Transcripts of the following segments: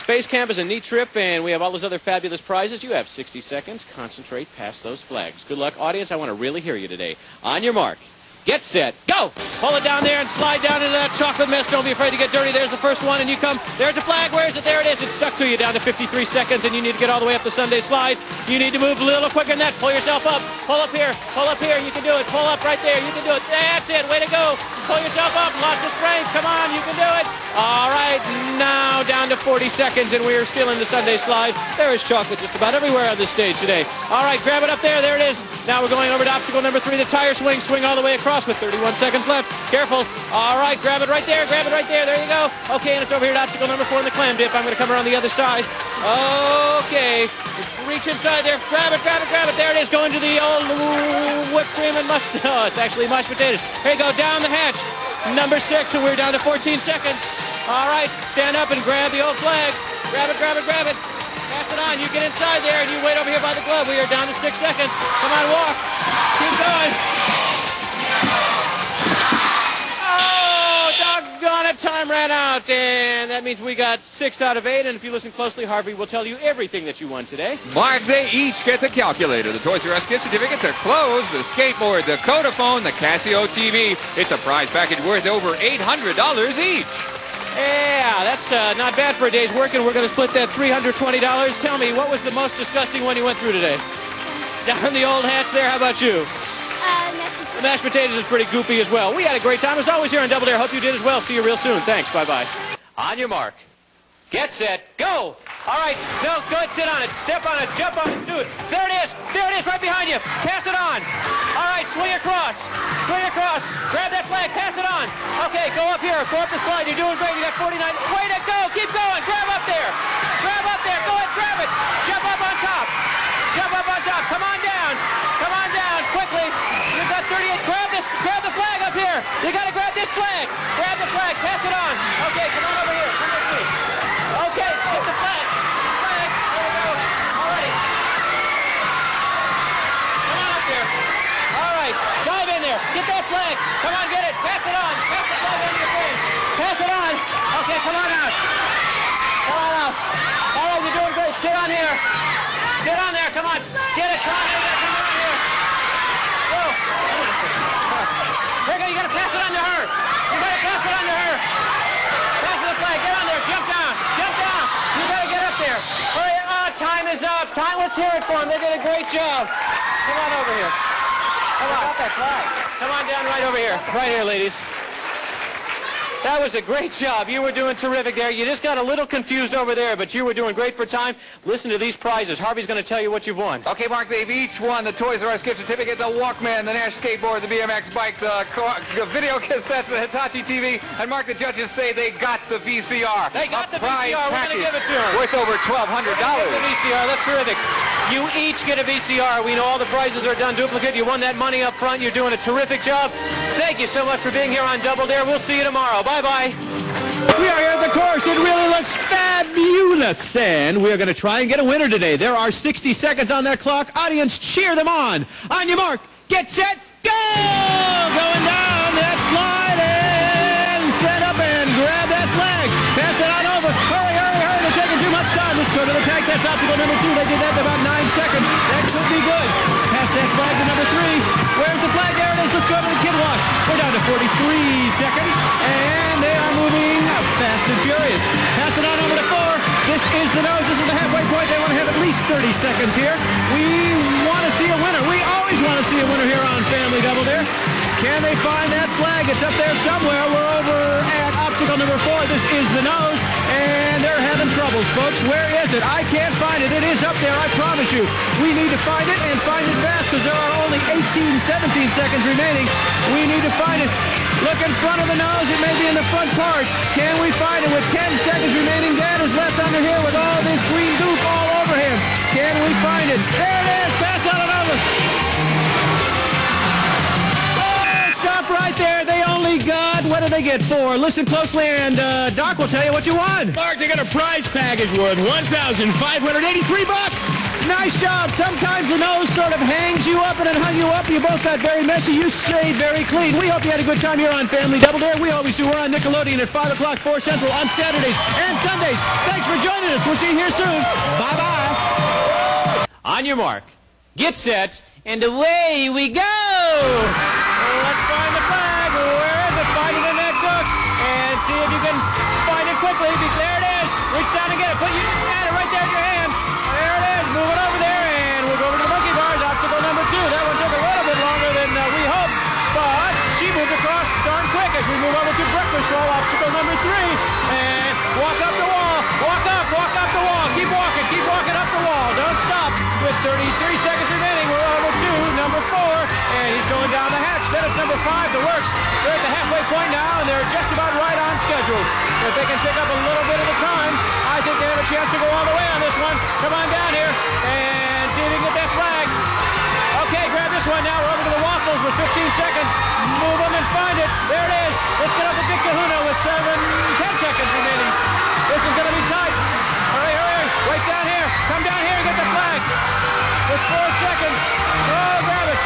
Space Camp is a neat trip, and we have all those other fabulous prizes. You have 60 seconds. Concentrate past those flags. Good luck, audience. I want to really hear you today. On your mark. Get set. Go! Pull it down there and slide down into that chocolate mess. Don't be afraid to get dirty. There's the first one, and you come. There's the flag. Where is it? There it is. It's stuck to you down to 53 seconds, and you need to get all the way up the Sunday slide. You need to move a little quicker than that. Pull yourself up. Pull up here. Pull up here. You can do it. Pull up right there. You can do it. That's it. Way to go. Pull yourself up. Lots of strength. Come on. You can do it. All right. Now down to 40 seconds, and we are still in the Sunday slide. There is chocolate just about everywhere on this stage today. All right. Grab it up there. There it is. Now we're going over to obstacle number 3, the tire swing. Swing all the way across with 31 seconds left. Careful. All right. Grab it right there. Grab it right there. There you go. Okay, and it's over here to obstacle number 4 in the clam dip. I'm going to come around the other side. Okay. Reach inside there. Grab it, grab it, grab it. There it is. Going to the old whipped cream and mustard. Oh, it's actually mashed potatoes. Here you go. Down the hatch. Number 6, and we're down to 14 seconds. All right. Stand up and grab the old flag. Grab it, grab it, grab it. Pass it on. You get inside there, and you wait over here by the glove. We are down to 6 seconds. Come on, walk. Keep going. Oh, doggone it. Time ran out, and that means we got 6 out of 8. And if you listen closely, Harvey will tell you everything that you won today. Mark, they each get the calculator, the Toys R Us gift certificate, the clothes, the skateboard, the Codaphone, the Casio TV. It's a prize package worth over $800 each. Yeah, that's not bad for a day's work, and we're going to split that $320. Tell me, what was the most disgusting one you went through today? Down the old hatch there. How about you? The mashed potatoes is pretty goopy as well. We had a great time, as always, here on Double Dare. Hope you did as well. See you real soon. Thanks. Bye-bye. On your mark. Get set. Go! All right. No, go ahead. Sit on it. Step on it. Jump on it. Do it. There it is. There it is. Right behind you. Pass it on. All right. Swing across. Swing across. Grab that flag. Pass it on. Okay. Go up here. Go up the slide. You're doing great. You got 49. Way to go. Keep going. Grab up there. Grab up there. Go ahead. Grab it. Jump up on top. Jump up on top. Come on down. Come on down. Quickly. You've got 38. Grab this. Grab the flag up here. You got to grab this flag. Grab the flag. Pass it on. Okay. Come on over here. Come with me. Okay. Get the flag. Flag. There we go. All right. Come on up there. All right. Dive in there. Get that flag. Come on. Get it. Pass it on. Pass the flag under your face. Pass it on. Okay. Come on out. Come on out. All right. You're doing great. Sit on here. Sit on there. Come on. Get it. Come on here. Come on here. Go. There you go. You got to pass it on to her. You got to pass it on to her. Pass the flag. Get on there. Jump down. Jump down. You got to get up there. Hurry. Oh, time is up. Time. Let's hear it for them. They did a great job. Come on over here. Come on. Got that flag. Come on down right over here. Right here, ladies. That was a great job. You were doing terrific there. You just got a little confused over there, but you were doing great for time. Listen to these prizes. Harvey's going to tell you what you've won. Okay, Mark, they've each won the Toys R Us gift certificate, the Walkman, the Nash skateboard, the BMX bike, the video cassette, the Hitachi TV, and Mark, the judges say they got the VCR. They got the VCR. We're going to give it to them. Worth over $1,200. The VCR. That's terrific. You each get a VCR. We know all the prizes are done duplicate. You won that money up front. You're doing a terrific job. Thank you so much for being here on Double Dare. We'll see you tomorrow. Bye-bye. We are here at the course. It really looks fabulous. And we're going to try and get a winner today. There are 60 seconds on that clock. Audience, cheer them on. On your mark. Get set. Go! Going down that slide and stand up and grab that flag. Pass it on over. Hurry, hurry, hurry. They're taking too much time. Let's go to the tank. That's obstacle number 2. They did that in about 9 seconds. That could be good. Pass that flag to number 3. Where's the flag? There it is. Let's go to the kid wash. We're down to 43 seconds. And they are moving fast and furious. Pass it on over to 4. This is the nose. This is the halfway point. They want to have at least 30 seconds here. We want to see a winner. We always want to see a winner here on Family Double Dare. Can they find that flag? It's up there somewhere. We're over at obstacle number 4. This is the nose. And they're having troubles, folks. Where is it? I can't find it. It is up there, I promise you. We need to find it and find it fast because there are only 18, 17 seconds remaining. We need to find it. Look in front of the nose. It may be in the front part. Can we find it with 10 seconds remaining? Dad is left under here with all this green goop all over him. Can we find it? There it is. Pass on it over. Oh, stop right there. They only got, what did they get? 4. Listen closely, and Doc will tell you what you won. Mark, they got a prize package worth $1,583. Nice job. Sometimes the nose sort of hangs you up and it hung you up. You both got very messy. You stayed very clean. We hope you had a good time here on Family Double Dare. We always do. We're on Nickelodeon at 5 o'clock, 4 Central on Saturdays and Sundays. Thanks for joining us. We'll see you here soon. Bye-bye. On your mark, get set, and away we go! Let's find the flag. Where is it? Find it in that book and see if you can find it quickly. There it is. Reach down and get it. Put you got it right there in your hand. There it is. Move it over there, and we'll go over to the monkey bars. Obstacle number 2. That one took a little bit longer than we hoped, but she moved across darn quick as we move over to breakfast roll. Obstacle number 3, and walk up the wall. Walk up the wall. Keep walking up the wall. Don't stop. With 33 seconds remaining, we're over to number 4, and he's going down the hatch. Then it's number 5, the works. They're at the halfway point now, and they're just about right on schedule. If they can pick up a little bit at a time, I think they have a chance to go all the way on this one. Come on down here and see if you can get that flag. Okay, grab this one now. We're over to the waffles with 15 seconds. Move them and find it. There it is. Let's get up to Dick Kahuna with 10 seconds remaining. This is going to be tight. Hurry. Wait down here. Come down here and get the flag. With 4 seconds. Oh, grab it.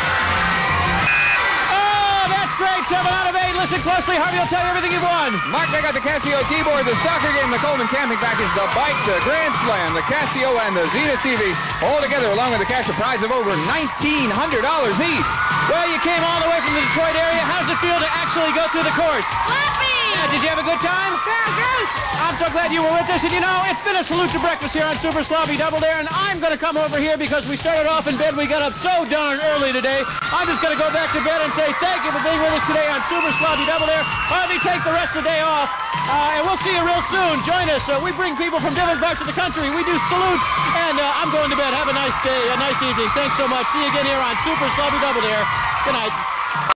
Oh, that's great. 7 out of 8. Listen closely. Harvey will tell you everything you've won. Mark, they got the Casio keyboard, the soccer game, the Coleman camping package, the bike, the Grand Slam, the Casio, and the Zenith TV. All together along with the cash prize of over $1,900 each. Well, you came all the way from the Detroit area. How does it feel to actually go through the course? Happy! Did you have a good time? Yeah, great! I'm so glad you were with us. And you know, it's been a salute to breakfast here on Super Sloppy Double Dare. And I'm going to come over here because we started off in bed. We got up so darn early today. I'm just going to go back to bed and say thank you for being with us today on Super Sloppy Double Dare. Harvey, take the rest of the day off. And we'll see you real soon. Join us. We bring people from different parts of the country. We do salutes. And I'm going to bed. Have a nice day, a nice evening. Thanks so much. See you again here on Super Sloppy Double Dare. Good night.